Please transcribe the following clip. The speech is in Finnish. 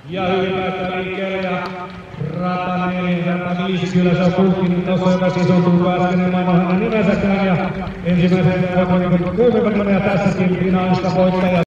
Ja hyvin päästään liikkeelle ja rata 405, kyllä se on kulkkinut tuossa, joka siis on tullut äsken maailman hänen nimensäkään. Ja ensimmäisen voiton kuumivat ja tässäkin finaalista voittaja.